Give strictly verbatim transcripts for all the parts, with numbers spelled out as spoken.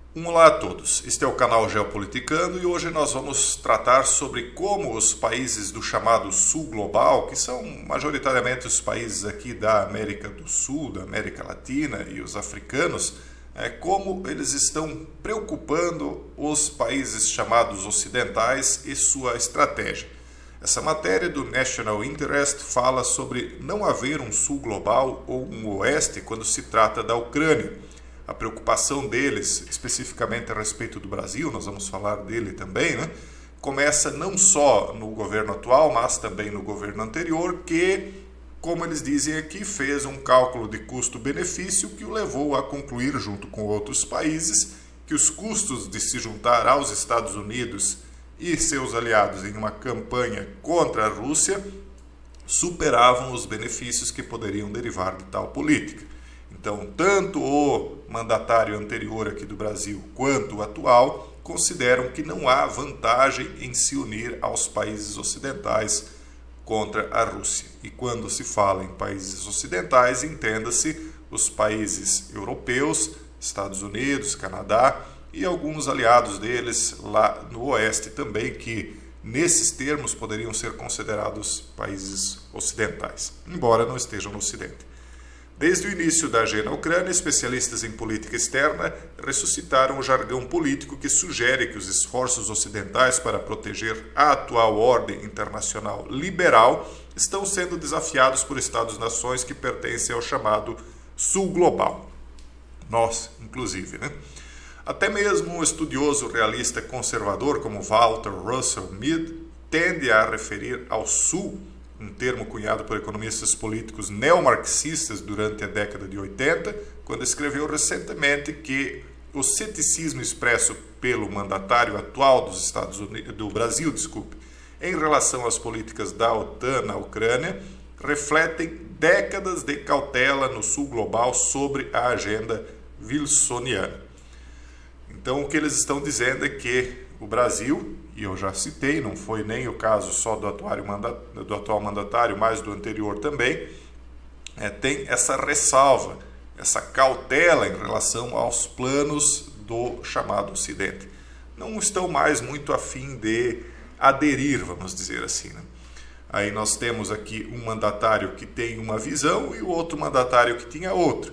Olá a todos, este é o canal Geopoliticando e hoje nós vamos tratar sobre como os países do chamado Sul Global, que são majoritariamente os países aqui da América do Sul, da América Latina e os africanos, é, como eles estão preocupando os países chamados ocidentais e sua estratégia. Essa matéria do National Interest fala sobre não haver um Sul Global ou um Oeste quando se trata da Ucrânia. A preocupação deles, especificamente a respeito do Brasil, nós vamos falar dele também, né? Começa não só no governo atual, mas também no governo anterior, que, como eles dizem aqui, fez um cálculo de custo-benefício que o levou a concluir, junto com outros países, que os custos de se juntar aos Estados Unidos e seus aliados em uma campanha contra a Rússia superavam os benefícios que poderiam derivar de tal política. Então, tanto o mandatário anterior aqui do Brasil quanto o atual consideram que não há vantagem em se unir aos países ocidentais contra a Rússia. E quando se fala em países ocidentais, entenda-se os países europeus, Estados Unidos, Canadá e alguns aliados deles lá no Oeste também, que nesses termos poderiam ser considerados países ocidentais, embora não estejam no Ocidente. Desde o início da guerra na Ucrânia, especialistas em política externa ressuscitaram o jargão político que sugere que os esforços ocidentais para proteger a atual ordem internacional liberal estão sendo desafiados por Estados-nações que pertencem ao chamado Sul Global. Nós, inclusive, né? Até mesmo um estudioso realista conservador como Walter Russell Mead tende a referir ao Sul, um termo cunhado por economistas políticos neomarxistas durante a década de oitenta, quando escreveu recentemente que o ceticismo expresso pelo mandatário atual dos Estados Unidos, do Brasil, desculpe, em relação às políticas da OTAN na Ucrânia, refletem décadas de cautela no Sul Global sobre a agenda wilsoniana. Então, o que eles estão dizendo é que o Brasil, e eu já citei, não foi nem o caso só do atual, do atual mandatário, mas do anterior também, é, tem essa ressalva, essa cautela em relação aos planos do chamado Ocidente. Não estão mais muito afim de aderir, vamos dizer assim, né? Aí nós temos aqui um mandatário que tem uma visão e o outro mandatário que tinha outra,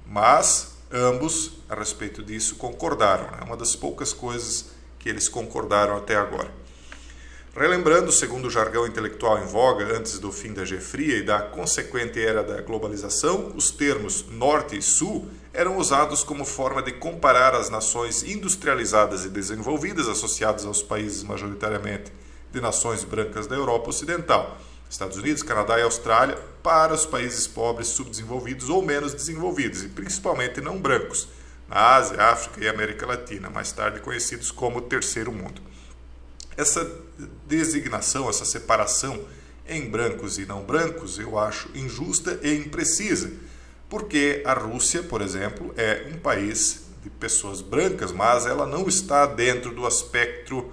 mas ambos, a respeito disso, concordaram. É, né? Uma das poucas coisas que eles concordaram até agora. Relembrando, segundo o jargão intelectual em voga antes do fim da Guerra Fria e da consequente era da globalização, os termos Norte e Sul eram usados como forma de comparar as nações industrializadas e desenvolvidas associadas aos países majoritariamente de nações brancas da Europa Ocidental, Estados Unidos, Canadá e Austrália, para os países pobres, subdesenvolvidos ou menos desenvolvidos, e principalmente não brancos, na Ásia, África e América Latina, mais tarde conhecidos como Terceiro Mundo. Essa designação, essa separação em brancos e não brancos, eu acho injusta e imprecisa, porque a Rússia, por exemplo, é um país de pessoas brancas, mas ela não está dentro do aspecto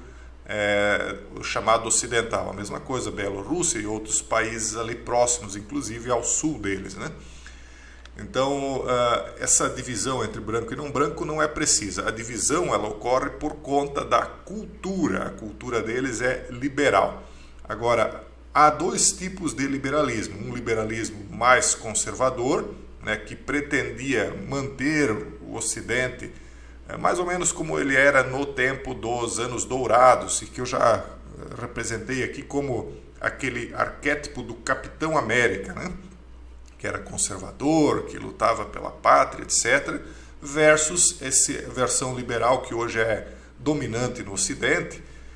é, chamado ocidental. A mesma coisa, Bielorrússia e outros países ali próximos, inclusive ao sul deles, né? Então, essa divisão entre branco e não branco não é precisa. A divisão ela ocorre por conta da cultura. A cultura deles é liberal. Agora, há dois tipos de liberalismo. Um liberalismo mais conservador, né, que pretendia manter o Ocidente mais ou menos como ele era no tempo dos anos dourados, e que eu já representei aqui como aquele arquétipo do Capitão América, né? Que era conservador, que lutava pela pátria, etcétera, versus essa versão liberal que hoje é dominante no Ocidente,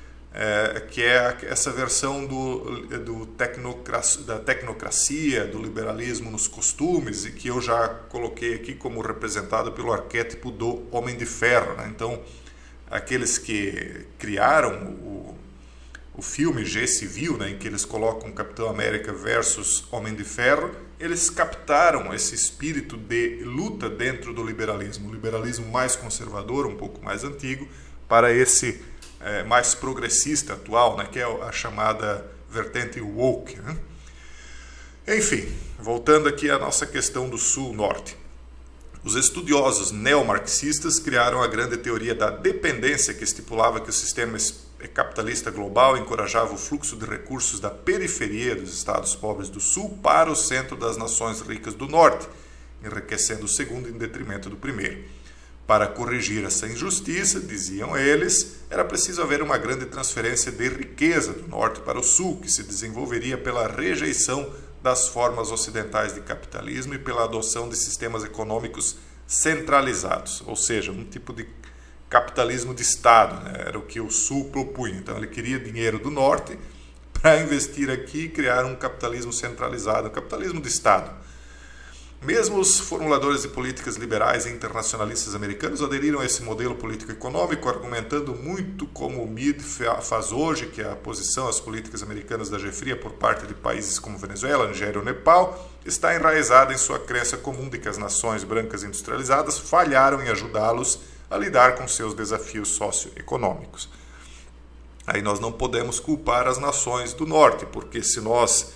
é, que é essa versão do, do tecnocracia, da tecnocracia, do liberalismo nos costumes, e que eu já coloquei aqui como representado pelo arquétipo do Homem de Ferro, né? Então, aqueles que criaram o o filme Guerra Civil, né, em que eles colocam Capitão América versus Homem de Ferro, eles captaram esse espírito de luta dentro do liberalismo, o liberalismo mais conservador, um pouco mais antigo, para esse é, mais progressista atual, né, que é a chamada vertente woke, né? Enfim, voltando aqui à nossa questão do Sul-Norte. Os estudiosos neomarxistas criaram a grande teoria da dependência, que estipulava que o sistema capitalista global encorajava o fluxo de recursos da periferia dos estados pobres do sul para o centro das nações ricas do norte, enriquecendo o segundo em detrimento do primeiro. Para corrigir essa injustiça, diziam eles, era preciso haver uma grande transferência de riqueza do norte para o sul, que se desenvolveria pela rejeição das formas ocidentais de capitalismo e pela adoção de sistemas econômicos centralizados, ou seja, um tipo de capitalismo de Estado, né? Era o que o sul propunha. Então ele queria dinheiro do norte para investir aqui e criar um capitalismo centralizado, um capitalismo de Estado. Mesmo os formuladores de políticas liberais e internacionalistas americanos aderiram a esse modelo político-econômico, argumentando muito como o Mead faz hoje, que a posição às políticas americanas da Jefria por parte de países como Venezuela, Nigéria ou Nepal está enraizada em sua crença comum de que as nações brancas industrializadas falharam em ajudá-los a lidar com seus desafios socioeconômicos. Aí nós não podemos culpar as nações do norte, porque se nós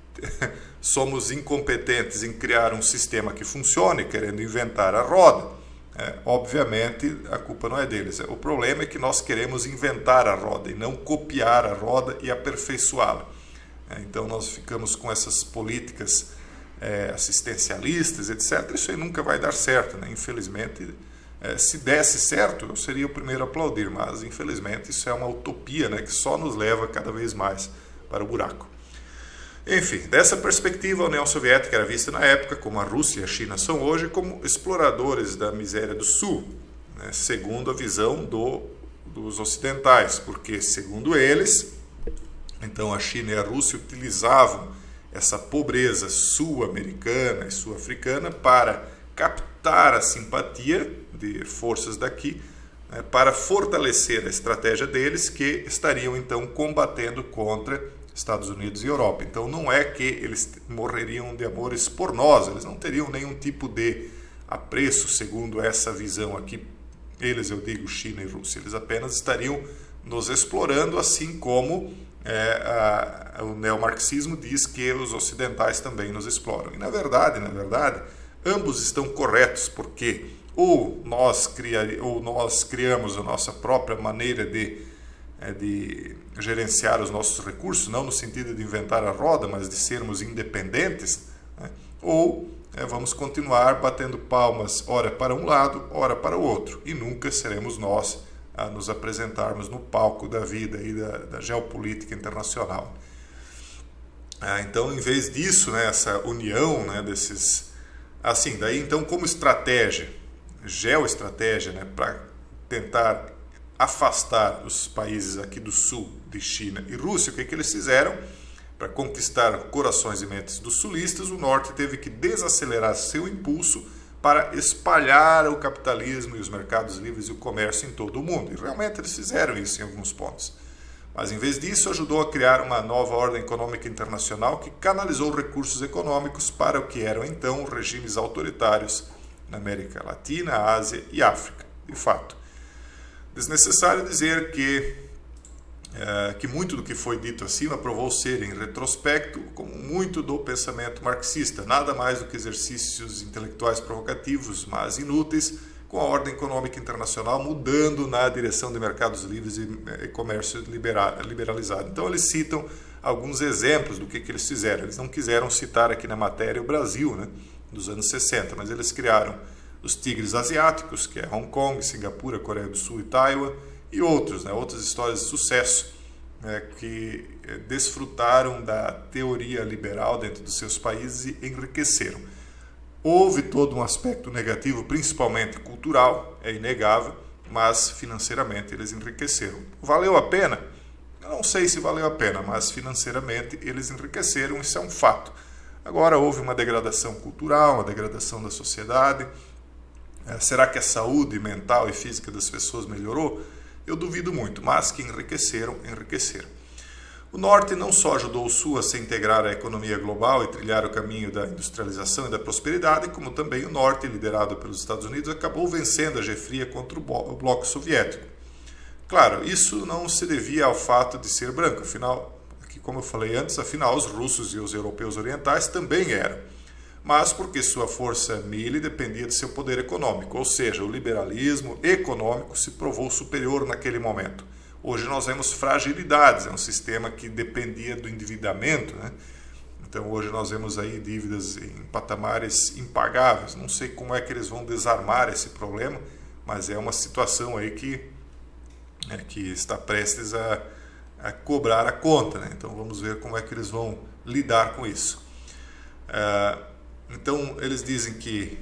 somos incompetentes em criar um sistema que funcione, querendo inventar a roda, é, obviamente a culpa não é deles. O problema é que nós queremos inventar a roda e não copiar a roda e aperfeiçoá-la. É, então nós ficamos com essas políticas é, assistencialistas, etcétera. Isso aí nunca vai dar certo, né? Infelizmente, é, se desse certo, eu seria o primeiro a aplaudir, mas infelizmente isso é uma utopia, né, que só nos leva cada vez mais para o buraco. Enfim, dessa perspectiva, a União Soviética era vista na época, como a Rússia e a China são hoje, como exploradores da miséria do Sul, né, segundo a visão do, dos ocidentais, porque, segundo eles, então a China e a Rússia utilizavam essa pobreza sul-americana e sul-africana para captar a simpatia de forças daqui, né, para fortalecer a estratégia deles, que estariam então combatendo contra Estados Unidos e Europa. Então não é que eles morreriam de amores por nós, eles não teriam nenhum tipo de apreço, segundo essa visão aqui, eles, eu digo, China e Rússia, eles apenas estariam nos explorando, assim como é, a, o neomarxismo diz que os ocidentais também nos exploram. E na verdade, na verdade, ambos estão corretos, porque ou nós, cria, ou nós criamos a nossa própria maneira de de gerenciar os nossos recursos, não no sentido de inventar a roda, mas de sermos independentes, né? Ou é, vamos continuar batendo palmas, ora para um lado, ora para o outro, e nunca seremos nós a nos apresentarmos no palco da vida e da, da geopolítica internacional. Ah, então, em vez disso, né, essa união, né, desses... Assim, daí então como estratégia, geoestratégia, né, para tentar afastar os países aqui do sul de China e Rússia, o que, que eles fizeram? Para conquistar corações e mentes dos sulistas, o norte teve que desacelerar seu impulso para espalhar o capitalismo e os mercados livres e o comércio em todo o mundo. E realmente eles fizeram isso em alguns pontos. Mas em vez disso, ajudou a criar uma nova ordem econômica internacional que canalizou recursos econômicos para o que eram então regimes autoritários na América Latina, Ásia e África. De fato, desnecessário dizer que, é, que muito do que foi dito acima provou ser, em retrospecto, como muito do pensamento marxista, nada mais do que exercícios intelectuais provocativos, mas inúteis, com a ordem econômica internacional mudando na direção de mercados livres e, e comércio libera, liberalizado. Então eles citam alguns exemplos do que, que eles fizeram. Eles não quiseram citar aqui na matéria o Brasil, né, dos anos sessenta, mas eles criaram os tigres asiáticos, que é Hong Kong, Singapura, Coreia do Sul e Taiwan, e outros, né, outras histórias de sucesso, né, que desfrutaram da teoria liberal dentro dos seus países e enriqueceram. Houve todo um aspecto negativo, principalmente cultural, é inegável, mas financeiramente eles enriqueceram. Valeu a pena? Eu não sei se valeu a pena, mas financeiramente eles enriqueceram, isso é um fato. Agora houve uma degradação cultural, uma degradação da sociedade. Será que a saúde mental e física das pessoas melhorou? Eu duvido muito, mas que enriqueceram, enriqueceram. O Norte não só ajudou o Sul a se integrar à economia global e trilhar o caminho da industrialização e da prosperidade, como também o Norte, liderado pelos Estados Unidos, acabou vencendo a Jefria contra o Bloco Soviético. Claro, isso não se devia ao fato de ser branco, afinal, aqui, como eu falei antes, afinal os russos e os europeus orientais também eram. mas porque sua força mille dependia de seu poder econômico, ou seja, o liberalismo econômico se provou superior naquele momento. Hoje nós vemos fragilidades, é um sistema que dependia do endividamento, né? Então hoje nós vemos aí dívidas em patamares impagáveis. Não sei como é que eles vão desarmar esse problema, mas é uma situação aí que, é, que está prestes a, a cobrar a conta, né? Então vamos ver como é que eles vão lidar com isso. É, então eles dizem que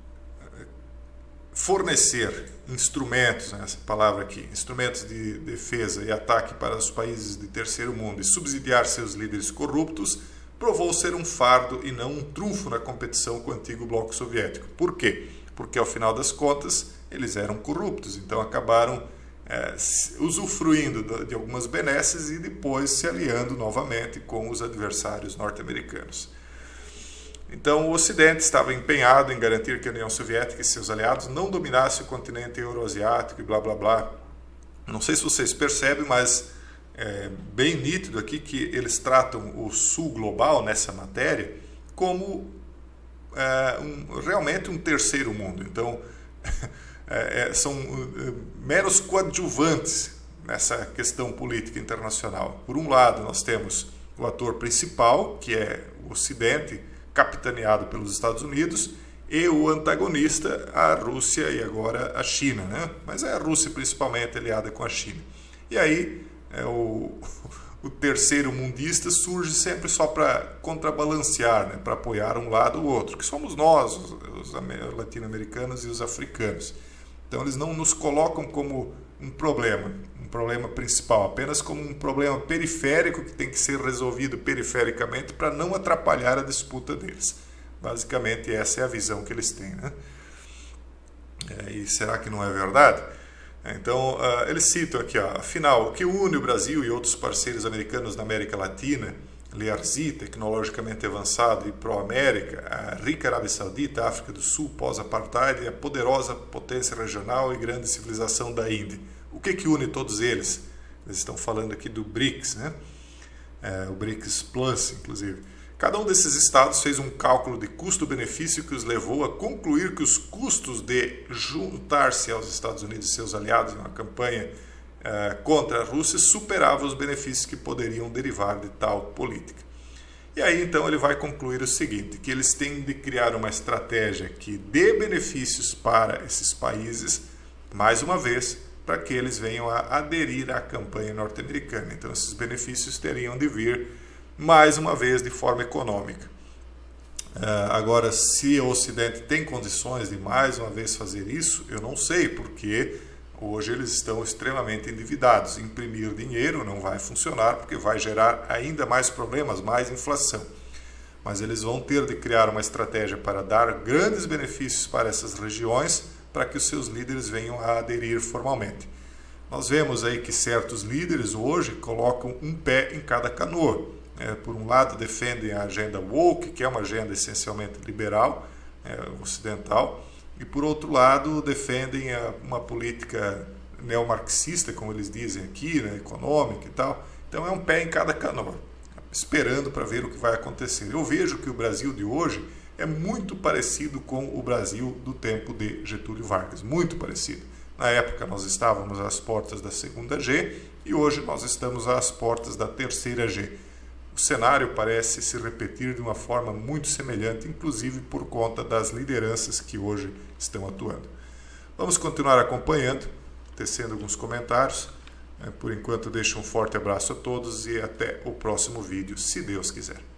fornecer instrumentos, né, essa palavra aqui, instrumentos de defesa e ataque para os países de terceiro mundo e subsidiar seus líderes corruptos provou ser um fardo e não um trunfo na competição com o antigo bloco soviético. Por quê? Porque ao final das contas eles eram corruptos, então acabaram é, usufruindo de algumas benesses e depois se aliando novamente com os adversários norte-americanos. Então o Ocidente estava empenhado em garantir que a União Soviética e seus aliados não dominassem o continente euroasiático e blá blá blá. Não sei se vocês percebem, mas é bem nítido aqui que eles tratam o Sul global nessa matéria como é, um, realmente um terceiro mundo. Então é, são meros coadjuvantes nessa questão política internacional. Por um lado nós temos o ator principal, que é o Ocidente, capitaneado pelos Estados Unidos, e o antagonista, a Rússia e agora a China, né? Mas é a Rússia principalmente aliada com a China. E aí é, o, o terceiro mundista surge sempre só para contrabalancear, né? Para apoiar um lado ou outro, que somos nós, os, os latino-americanos e os africanos. Então eles não nos colocam como um problema, um problema principal, apenas como um problema periférico que tem que ser resolvido perifericamente para não atrapalhar a disputa deles. Basicamente essa é a visão que eles têm, né? É, e será que não é verdade? Então uh, eles citam aqui, ó, afinal, o que une o Brasil e outros parceiros americanos na América Latina, L R Z, tecnologicamente avançado e pró-América, a rica Arábia Saudita, a África do Sul, pós-apartheid e a poderosa potência regional e grande civilização da Índia. O que que une todos eles? Eles estão falando aqui do BRICS, né? É, o BRICS Plus, inclusive. Cada um desses estados fez um cálculo de custo-benefício que os levou a concluir que os custos de juntar-se aos Estados Unidos e seus aliados em uma campanha uh, contra a Rússia superavam os benefícios que poderiam derivar de tal política. E aí então ele vai concluir o seguinte, que eles têm de criar uma estratégia que dê benefícios para esses países, mais uma vez, para que eles venham a aderir à campanha norte-americana. Então esses benefícios teriam de vir mais uma vez de forma econômica. Uh, agora, se o Ocidente tem condições de mais uma vez fazer isso, eu não sei, porque hoje eles estão extremamente endividados. Imprimir dinheiro não vai funcionar, porque vai gerar ainda mais problemas, mais inflação. Mas eles vão ter de criar uma estratégia para dar grandes benefícios para essas regiões, para que os seus líderes venham a aderir formalmente. Nós vemos aí que certos líderes hoje colocam um pé em cada canoa. É, por um lado defendem a agenda woke, que é uma agenda essencialmente liberal, é, ocidental, e por outro lado defendem a, uma política neomarxista, como eles dizem aqui, né, econômica e tal. Então é um pé em cada canoa, esperando para ver o que vai acontecer. Eu vejo que o Brasil de hoje é muito parecido com o Brasil do tempo de Getúlio Vargas, muito parecido. Na época nós estávamos às portas da segunda G e hoje nós estamos às portas da terceira G. O cenário parece se repetir de uma forma muito semelhante, inclusive por conta das lideranças que hoje estão atuando. Vamos continuar acompanhando, tecendo alguns comentários. Por enquanto, deixo um forte abraço a todos e até o próximo vídeo, se Deus quiser.